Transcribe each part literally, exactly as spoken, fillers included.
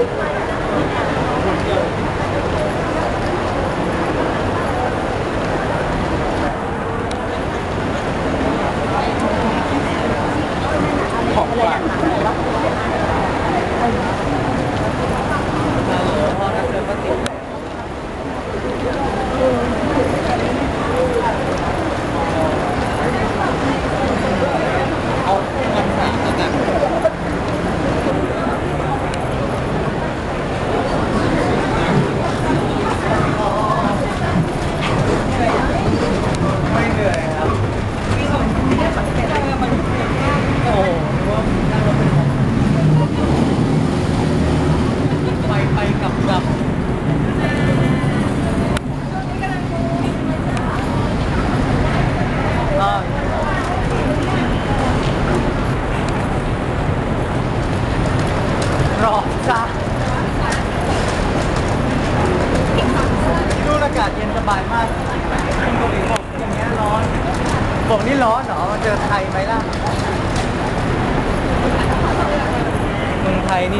ของฝากรอจ้าดูอากาศเย็นสบายมากคุณเกาหลีบอกอย่างเงี้ยร้อนบอกนี่ร้อนเหรอมาเจอไทยไหมล่ะเมืองไทยนี่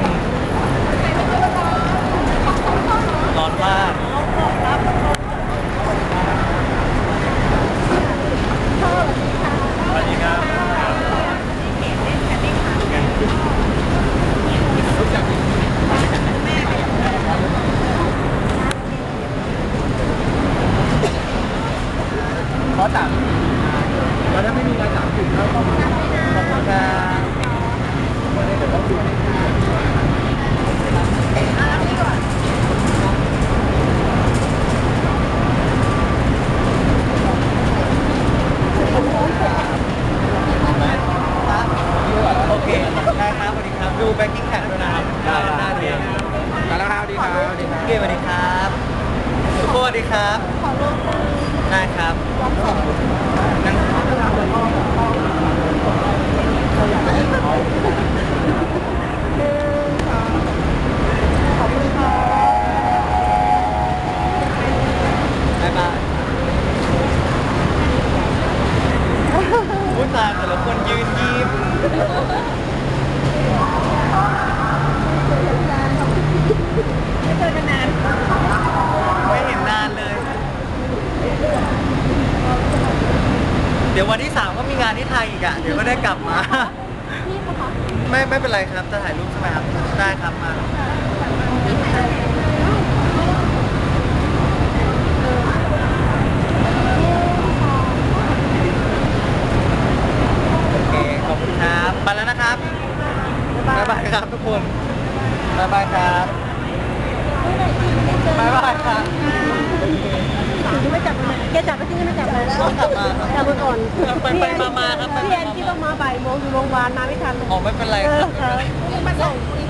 ร้อนมากสวัสดีครับขอตังค์แล้วถ้าไม่มีการตังค์ถึงแล้วก็มาขอบคุณครับวันนี้เดี๋ยวต้องดูโอเคได้ครับสวัสดีครับดูแบ็คกิ้งแท็กด้วยนะครับได้ได้ดีกันแล้วครับสวัสดีครับสวัสดีครับเกมสวัสดีครับทุกคนสวัสดีครับได้ครับนั่งบ๊ายบายผู้ชายแต่ละคนยืนยิ้มไม่เจอกันนานไม่เห็นนานเลยเดี๋ยววันที่สามก็มีงานที่ไทยอีกอ่ะเดี๋ยวก็ได้กลับมาไม่ไม่เป็นไรครับจะถ่ายรูปใช่ไหมครับได้ครับมาโอเคขอบคุณครับไปแล้วนะครับบ๊ายบายครับทุกคนบ๊ายบายครับบ๊ายบายครับไม่จับเลยแกจับไปที่นี่ไม่จับเลยต้องกลับมาจับไปก่อนไปไปมามาครับพี่แอนที่ต้องมาบ่ายโมงอยู่โรงพยาบาลมาไม่ทันอ๋อไม่เป็นไรครับมาส่ง